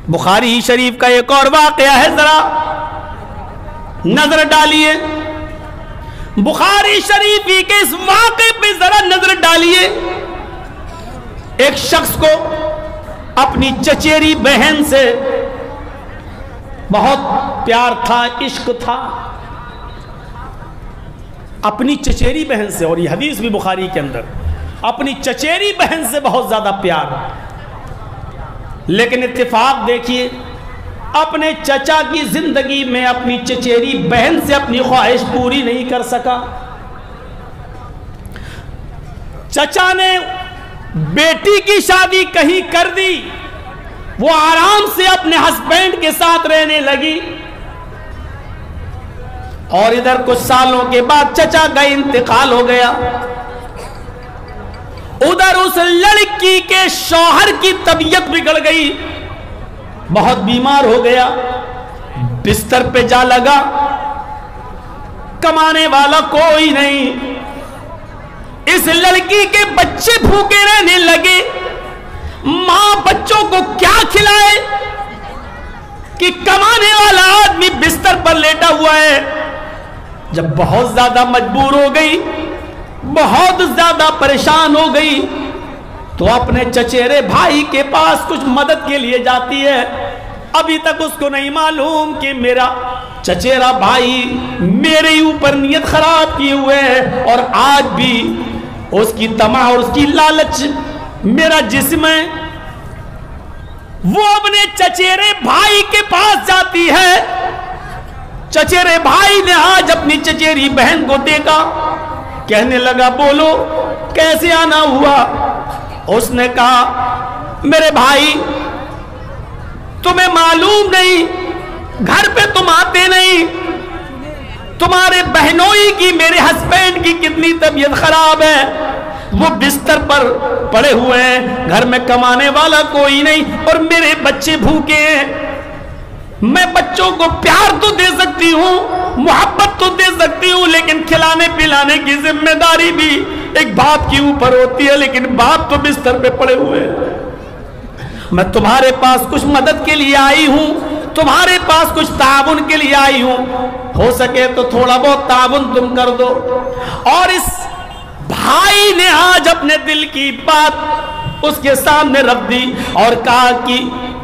बुखारी शरीफ का एक और वाकया है, जरा नजर डालिए। बुखारी शरीफ के इस वाक़े पे जरा नजर डालिए। एक शख्स को अपनी चचेरी बहन से बहुत प्यार था, इश्क था, अपनी चचेरी बहन से, और ये हदीस भी बुखारी के अंदर, अपनी चचेरी बहन से बहुत ज्यादा प्यार। लेकिन इत्तेफाक देखिए, अपने चचा की जिंदगी में अपनी चचेरी बहन से अपनी ख्वाहिश पूरी नहीं कर सका। चचा ने बेटी की शादी कहीं कर दी, वो आराम से अपने हस्बैंड के साथ रहने लगी, और इधर कुछ सालों के बाद चचा का इंतकाल हो गया। उधर उस लड़की के शौहर की तबीयत बिगड़ गई, बहुत बीमार हो गया, बिस्तर पे जा लगा, कमाने वाला कोई नहीं। इस लड़की के बच्चे भूखे रहने लगे, मां बच्चों को क्या खिलाए कि कमाने वाला आदमी बिस्तर पर लेटा हुआ है। जब बहुत ज्यादा मजबूर हो गई, बहुत ज्यादा परेशान हो गई, तो अपने चचेरे भाई के पास कुछ मदद के लिए जाती है। अभी तक उसको नहीं मालूम कि मेरा चचेरा भाई मेरे ऊपर नियत खराब किए हुए है, और आज भी उसकी तमा और उसकी लालच मेरा जिस्म है। वो अपने चचेरे भाई के पास जाती है। चचेरे भाई ने आज अपनी चचेरी बहन को देखा, कहने लगा, बोलो कैसे आना हुआ। उसने कहा, मेरे भाई तुम्हें मालूम नहीं, घर पे तुम आते नहीं, तुम्हारे बहनोई की, मेरे हस्बैंड की कितनी तबीयत खराब है, वो बिस्तर पर पड़े हुए हैं, घर में कमाने वाला कोई नहीं, और मेरे बच्चे भूखे हैं। मैं बच्चों को प्यार तो दे सकती हूँ, मोहब्बत तो दे सकती हूँ, लेकिन खिलाने पिलाने की जिम्मेदारी भी एक बाप के ऊपर होती है, लेकिन बाप तो बिस्तर पे पड़े हुए हैं। मैं तुम्हारे पास कुछ मदद के लिए आई हूँ, तुम्हारे पास कुछ ताउन के लिए आई हूँ, हो सके तो थोड़ा बहुत ताउन तुम कर दो। और इस भाई ने आज अपने दिल की बात उसके सामने रख दी और कहा कि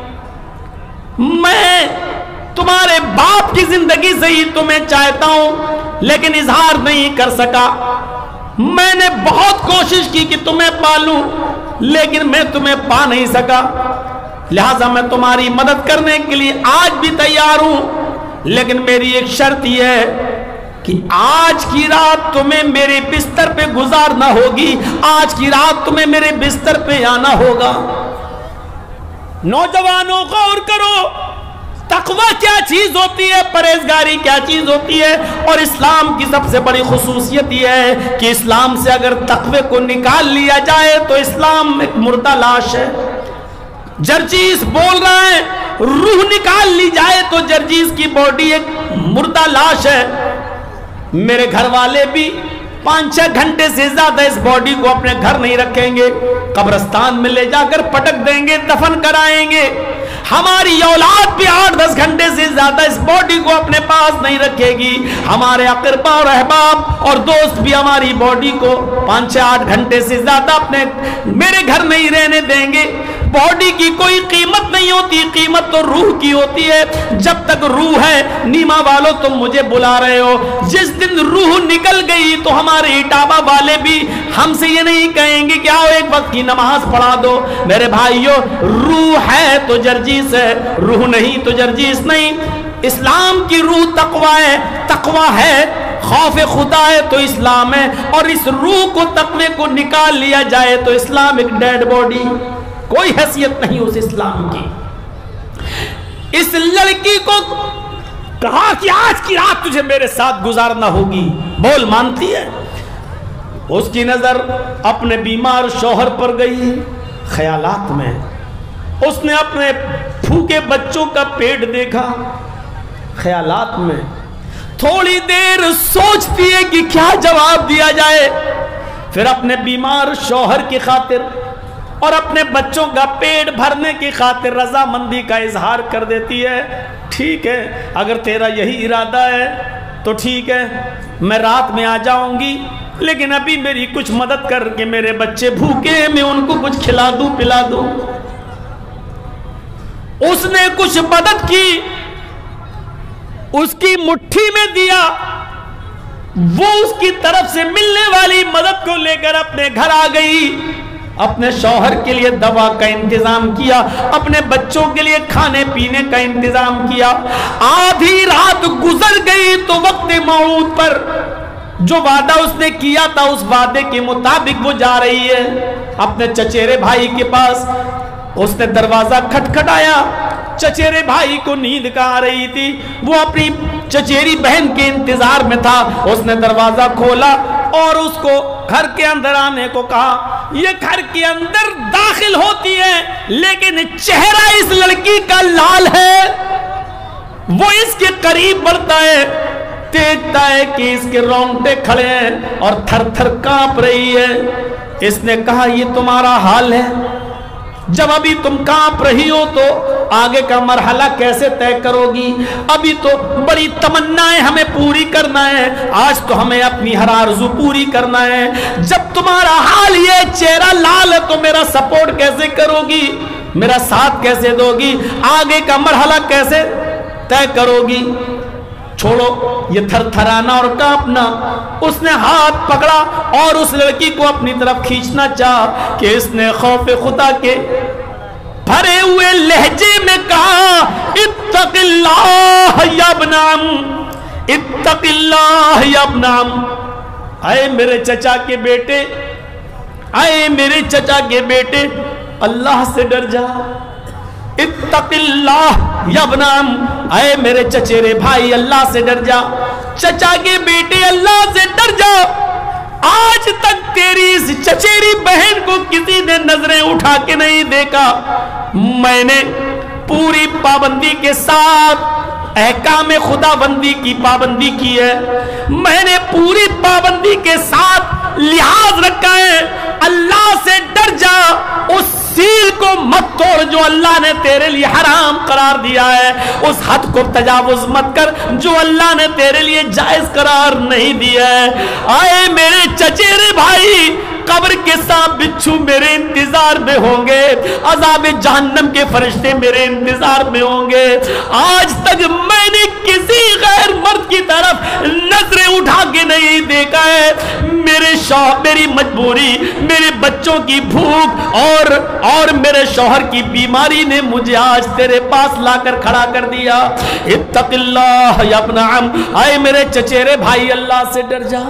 मैं तुम्हारे बाप की जिंदगी से ही तुम्हें चाहता हूं, लेकिन इजहार नहीं कर सका। मैंने बहुत कोशिश की कि तुम्हें पालूं, लेकिन मैं तुम्हें पा नहीं सका, लिहाजा मैं तुम्हारी मदद करने के लिए आज भी तैयार हूं, लेकिन मेरी एक शर्त यह है कि आज की रात तुम्हें मेरे बिस्तर पे गुजारना होगी, आज की रात तुम्हें मेरे बिस्तर पे आना होगा। नौजवानों गौर करो, तकवा क्या चीज होती है, परहेजगारी क्या चीज होती है। और इस्लाम की सबसे बड़ी खुसूसियत यह है कि इस्लाम से अगर तकवे को निकाल लिया जाए तो इस्लाम एक मुर्दा लाश है। जर्जीस बोल रहा है, रूह निकाल ली जाए तो जर्जीस की बॉडी एक मुर्दा लाश है। मेरे घर वाले भी 5-6 घंटे से ज्यादा इस बॉडी को अपने घर नहीं रखेंगे, कब्रिस्तान में ले जाकर पटक देंगे, दफन कराएंगे। हमारी औलाद भी 8-10 घंटे से ज्यादा इस बॉडी को अपने पास नहीं रखेगी। हमारे अक़रबा और अहबाब और दोस्त भी हमारी बॉडी को 5-6-8 घंटे से ज्यादा अपने मेरे घर नहीं रहने देंगे। बॉडी की कोई कीमत नहीं होती, कीमत तो रूह की होती है। जब तक रूह है, नीमा वालों तुम मुझे बुला रहे हो, जिस दिन रूह निकल गई तो हमारे इटावा वाले भी हमसे ये नहीं कहेंगे कि आओ एक वक्त की नमाज पढ़ा दो। मेरे भाइयों, रूह है तो जर्जीस है, रूह नहीं तो जर्जीस नहीं। इस्लाम की रूह तकवा है, तकवा है खौफ खुदा है तो इस्लाम है। और इस रूह को, तकवे को निकाल लिया जाए तो इस्लाम एक डेड बॉडी, कोई हैसियत नहीं उस इस्लाम की। इस लड़की को कहा कि आज की रात तुझे मेरे साथ गुजारना होगी, बोल मानती है। उसकी नजर अपने बीमार शौहर पर गई। ख्यालात में उसने अपने भूखे बच्चों का पेट देखा। ख्यालात में थोड़ी देर सोचती है कि क्या जवाब दिया जाए। फिर अपने बीमार शौहर की खातिर اور اپنے بچوں کا پیٹ بھرنے کی خاطر رضامندی کا اظہار کر دیتی ہے، ٹھیک ہے اگر تیرا یہی ارادہ ہے تو ٹھیک ہے، میں رات میں آ جاؤں گی، لیکن ابھی میری کچھ مدد کر کے میرے بچے بھوکے ہیں، میں ان کو کچھ کھلا دوں پلا دوں۔ اس نے کچھ مدد کی، اس کی مٹھی میں دیا، وہ اس کی طرف سے ملنے والی مدد کو لے کر اپنے گھر آ گئی، اپنے شوہر کے لیے دوا کا انتظام کیا، اپنے بچوں کے لیے کھانے پینے کا انتظام کیا۔ آدھی رات گزر گئی تو وقت موعود پر جو وعدہ اس نے کیا تھا اس وعدے کے مطابق وہ جا رہی ہے اپنے چچیرے بھائی کے پاس۔ اس نے دروازہ کھٹکھٹایا، چچیرے بھائی کو نیند کا آ رہی تھی، وہ اپنی چچیری بہن کے انتظار میں تھا۔ اس نے دروازہ کھولا اور اس کو گھر کے اندر آنے کو کہا۔ یہ گھر کے اندر داخل ہوتی ہے، لیکن چہرہ اس لڑکی کا لال ہے۔ وہ اس کے قریب بڑھتا ہے، دیکھتا ہے کہ اس کے رونگٹے کھڑے ہیں اور تھر تھر کانپ رہی ہے۔ اس نے کہا یہ تمہارا حال ہے، جب ابھی تم کانپ رہی ہو تو آگے کا مرحلہ کیسے طے کرو گی؟ ابھی تو بڑی تمنائیں ہمیں پوری کرنا ہے، آج تو ہمیں اپنی ہر آرزو پوری کرنا ہے۔ جب تمہارا حال یہ چہرہ لال ہے تو میرا سپورٹ کیسے کرو گی؟ میرا ساتھ کیسے دو گی؟ آگے کا مرحلہ کیسے طے کرو گی؟ چھوڑو یہ تھر تھرانا اور کانپنا۔ اس نے ہاتھ پکڑا اور اس لڑکی کو اپنی طرف کھینچنا چاہا کہ اس نے خوف خدا کے بھرے ہوئے لہجے میں کہا اتق اللہ یا ابن عم، اتق اللہ یا ابن عم۔ اے میرے چچا کے بیٹے، اے میرے چچا کے بیٹے، اللہ سے ڈر جا۔ اتق اللہ یا ابن عم، اے میرے چچیرے بھائی اللہ سے ڈر جا، چچا کے بیٹے اللہ سے ڈر جا۔ آج تک تیری اس چچیری بہن کو کسی نے نظریں اٹھا کے نہیں دیکھا، میں نے پوری پابندی کے ساتھ احکام خدا بندی کی پابندی کی ہے، میں نے پوری پابندی کے ساتھ لحاظ رکھا ہے۔ اللہ سے ڈر جا، اس سیل کو مت توڑ جو اللہ نے تیرے لیے حرام قرار دیا ہے، اس حد کو تجاوز مت کر جو اللہ نے تیرے لیے جائز قرار نہیں دیا ہے۔ آئے میرے چچیرے بھائی، قبر کے سانپ بچھو میرے انتظار میں ہوں گے، عذاب جہنم کے فرشتے میرے انتظار میں ہوں گے۔ آج تک میں نے کسی غیر مرد کی طرف نظریں اٹھا کے نہیں دیکھا ہے۔ میرے شوہر، میری مجبوری، میرے بچوں کی بھوک اور میرے شوہر کی بیماری نے مجھے آج تیرے پاس لا کر کھڑا کر دیا۔ اتق اللہ یا ابن عم، آئے میرے چچیرے بھائی اللہ سے ڈر جا۔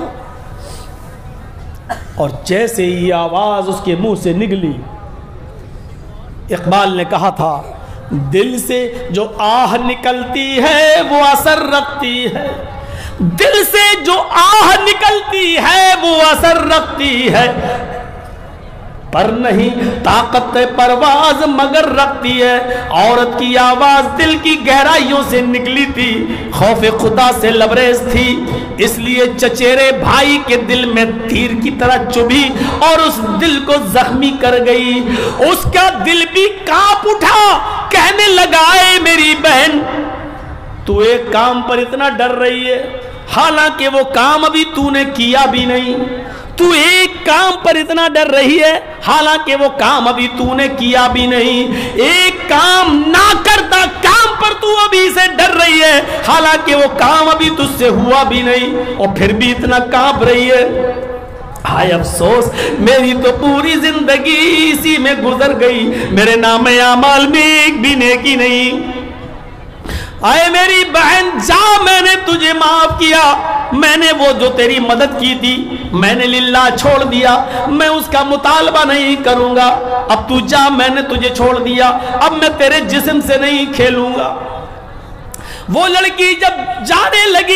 اور جیسے یہ آواز اس کے منہ سے نکلی، اقبال نے کہا تھا دل سے جو آہ نکلتی ہے وہ اثر رکھتی ہے، دل سے جو آہ نکلتی ہے وہ اثر رکھتی ہے، پر نہیں طاقت پرواز مگر رکھتی ہے۔ عورت کی آواز دل کی گہرائیوں سے نکلی تھی، خوف خدا سے لبریز تھی، اس لیے چچیرے بھائی کے دل میں تیر کی طرح چبھی اور اس دل کو زخمی کر گئی۔ اس کا دل بھی کانپ اٹھا، کہنے لگا اے میری بہن، تو ایک کام پر اتنا ڈر رہی ہے، حالانکہ وہ کام ابھی تو نے کیا بھی نہیں۔ تو ایک کام پر اتنا ڈر رہی ہے، حالانکہ وہ کام ابھی تو نے کیا بھی نہیں۔ ایک کام نہ کرتا کام پر تو ابھی سے ڈر رہی ہے، حالانکہ وہ کام ابھی تجھ سے ہوا بھی نہیں، اور پھر بھی اتنا کانپ رہی ہے۔ ہائے افسوس، میری تو پوری زندگی اسی میں گزر گئی، میرے نام اعمال میں ایک بھی نیکی نہیں۔ اے میری بہن جا، میں نے تجھے معاف کیا، میں نے وہ جو تیری مدد کی تھی میں نے للہ چھوڑ دیا، میں اس کا مطالبہ نہیں کروں گا، اب تو جا، میں نے تجھے چھوڑ دیا، اب میں تیرے جسم سے نہیں کھیلوں گا۔ وہ لڑکی جب جانے لگی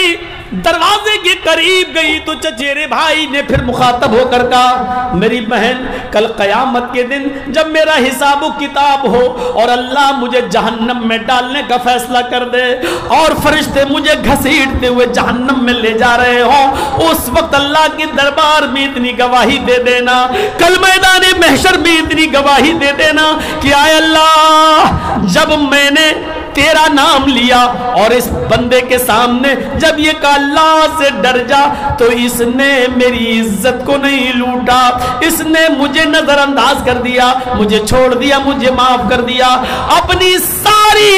دروازے کے قریب گئی تو چچیرے بھائی نے پھر مخاطب ہو کر کہا میری بہن کل قیامت کے دن جب میرا حساب و کتاب ہو اور اللہ مجھے جہنم میں ڈالنے کا فیصلہ کر دے اور فرشتے مجھے گھسیٹتے ہوئے جہنم میں لے جا رہے ہوں، اس وقت اللہ کے دربار میں اتنی گواہی دے دینا، کل میدان محشر میں اتنی گواہی دے دینا کہ آئے اللہ جب میں نے تیرا نام لیا اور اس بندے کے سامنے جب یہ کہا اللہ سے ڈر جا تو اس نے میری عزت کو نہیں لوٹا، اس نے مجھے نظر انداز کر دیا، مجھے چھوڑ دیا، مجھے معاف کر دیا، اپنی ساری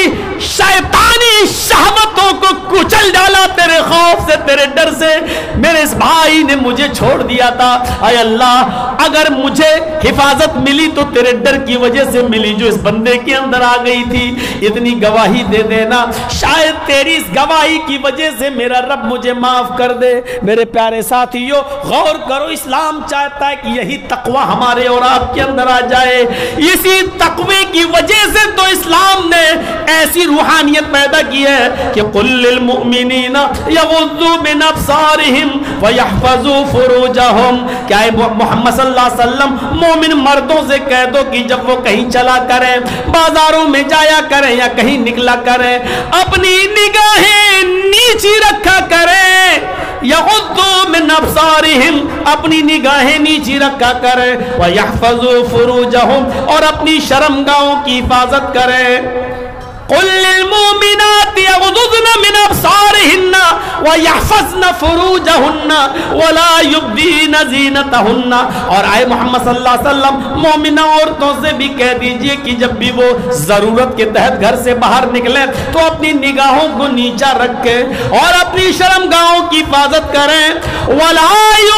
شیطانی شہوتوں کو کچل ڈالا تیرے خوف سے، تیرے ڈر سے، میرے اس بھائی نے مجھے چھوڑ دیا تھا، اے اللہ اگر مجھے حفاظت ملی تو تیرے ڈر کی وجہ سے ملی جو اس بندے کے اندر آ گئی تھی، اتنی گواہی دے دینا، شاید تیری اس گواہی کی وجہ سے میرا رب مجھے معاف کر دے۔ میرے پیارے ساتھیو غور کرو، اسلام چاہتا ہے کہ یہی تقوی ہمارے اور آپ کے اندر آ جائے، اسی تقوی کی وجہ سے تو اسلام نے ایسی روحانیت پیدا کی ہے کہ قل للمؤمنین یغضوا من ابصارہم ویحفظوا فروجہم، کیا محمد صلی اللہ علیہ وسلم مومن مردوں سے کہہ دو کہ جب وہ کہیں چلا کریں، بازاروں میں جایا کریں یا کہیں نکلا کریں، اپنی نگاہیں نیچی رکھا کریں، یغضوا من ابصارہم، اپنی نگاہیں نیچی رکھا کریں، ویحفظوا فروجہم، اور اپنی شرمگاہوں کی حفاظت کریں۔ قل للمؤمنات يغضضن من ابصارهن ويحفظن فروجهن ولا يبدين زينتهن، اور آئے محمد صلی اللہ علیہ وسلم مومنہ عورتوں سے بھی کہہ دیجئے کہ جب بھی وہ ضرورت کے تحت گھر سے باہر نکلیں تو اپنی نگاہوں کو نیچا رکھیں اور اپنی شرمگاہوں کی حفاظت کریں، ولا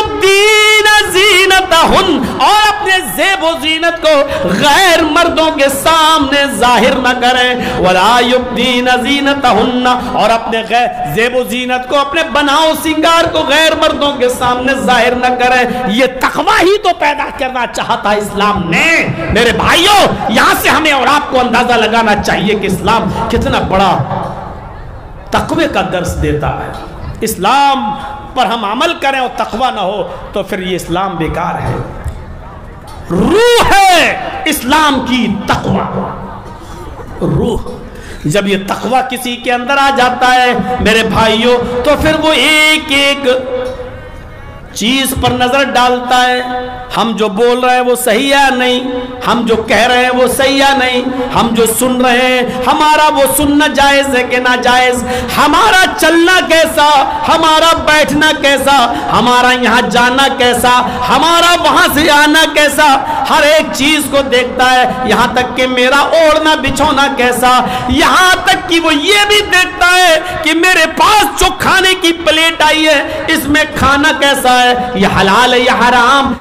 يبدين زينتهن، اور اپنے زیب و زینت کو غیر مردوں کے سامنے ظاہر نہ کریں، ولا یبدین زینتہن، اور اپنے زیب و زینت کو، اپنے بناؤ سنگار کو غیر مردوں کے سامنے ظاہر نہ کریں۔ یہ تقوی ہی تو پیدا کرنا چاہتا اسلام نے۔ میرے بھائیوں یہاں سے ہمیں اور آپ کو اندازہ لگانا چاہیے کہ اسلام کتنا بڑا تقوی کا درس دیتا ہے۔ اسلام پر ہم عمل کریں اور تقوی نہ ہو تو پھر یہ اسلام بیکار ہے۔ روح ہے اسلام کی تقوی، روح جب یہ تقوی کسی کے اندر آ جاتا ہے میرے بھائیوں تو پھر وہ ایک ایک چیز پر نظر ڈالتا ہے، ہم جو بول رہے ہیں وہ صحیح ہے نہیں، ہم جو کہہ رہے ہیں وہ صحیح ہے نہیں، ہم جو سن رہے ہیں ہمارا وہ سننا جائز ہے کہ ناجائز، ہمارا چلنا کیسا، ہمارا بیٹھنا کیسا، ہمارا یہاں جانا کیسا، ہمارا وہاں سے آنا کیسا، ہر ایک چیز کو دیکھتا ہے، یہاں تک کہ میرا اوڑھنا بچھونا کیسا، یہاں تک کہ وہ یہ بھی دیکھتا ہے کہ میرے پاس جو کھانے کی پلیٹ آئی ہے اس میں کھانا کیسا ہے، یہ حلال ہے یا حرام۔